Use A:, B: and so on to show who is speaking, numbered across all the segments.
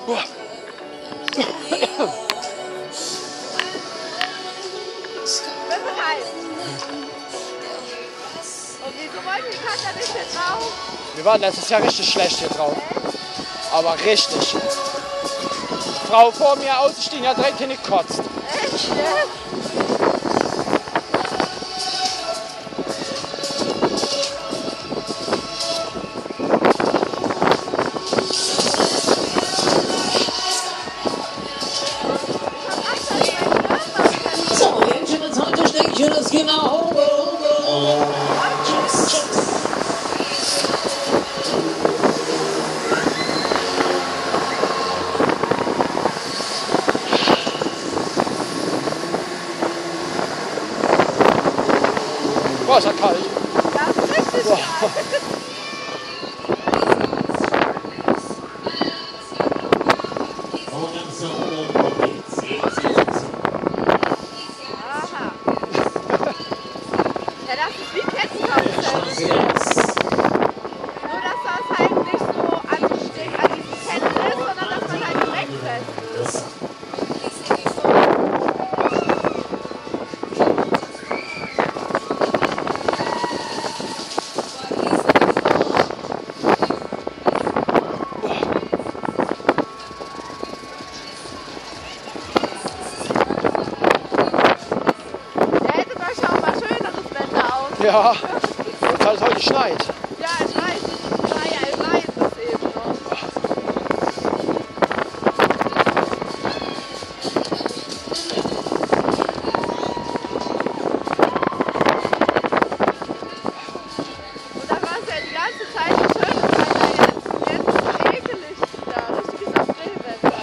A: Und wieso wollten die Kater nicht hier drauf?
B: Wir waren letztes Jahr richtig schlecht hier drauf.
A: Echt?
B: Aber richtig. Die Frau vor mir ausgestiegen hat direkt hingekotzt.
A: Echt? Ja?
C: Let's get now over.
B: Boah, ist ja kalt.
A: Ja, richtig
B: Boah.
A: kalt. Aha. Ja, das ist wie Kettenkarussell. Nur, dass das halt nicht so an diesen Ketten ist, sondern dass man halt direkt fest ist.
B: Ja, und halt heute schneit.
A: Ja, ich weiß. Ich weiß es eben noch. Und dann war es ja die ganze Zeit so schönes Wetter jetzt. Jetzt ist es ekelig wieder. Richtiges Aprilwetter.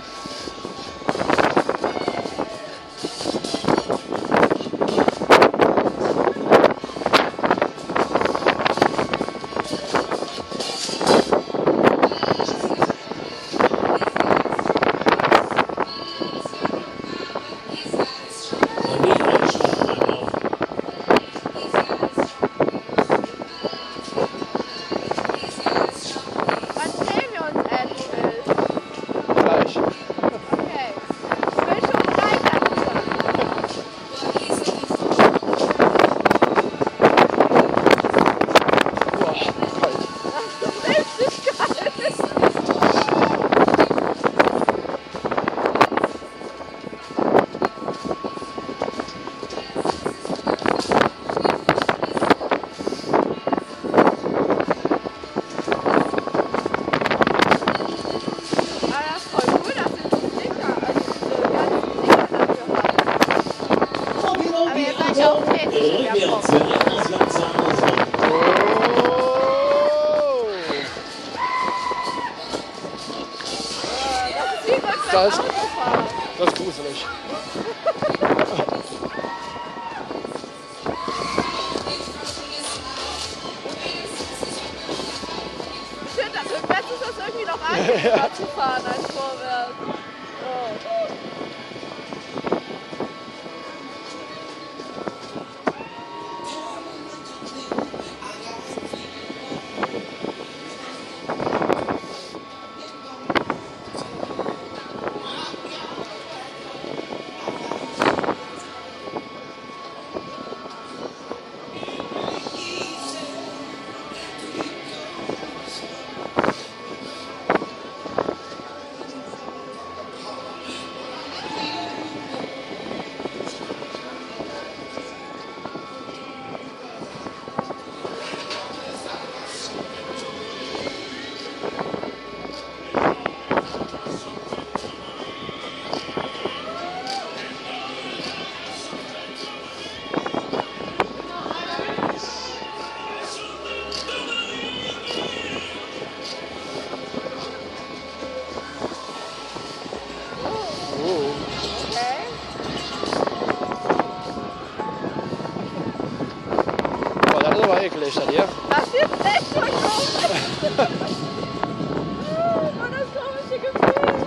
B: Das ist gruselig.
A: Ich finde, rückwärts ist das irgendwie noch einfacher zu fahren als vorwärts. Oh.
B: Das war eklig an dir.
A: Das ist echt so komisch. Oh, das komische Gefühl.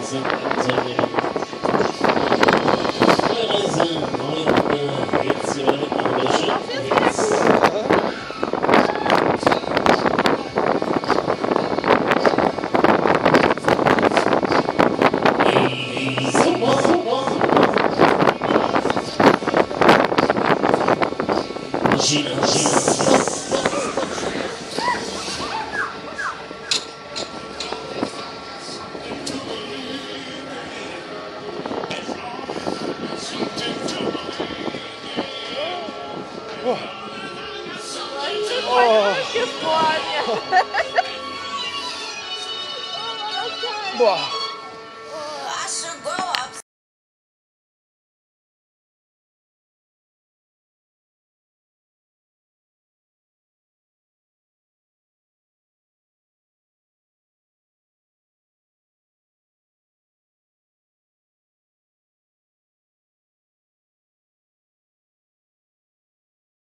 A: Gefroren, ja. Oh, das ist geil.
B: Boah.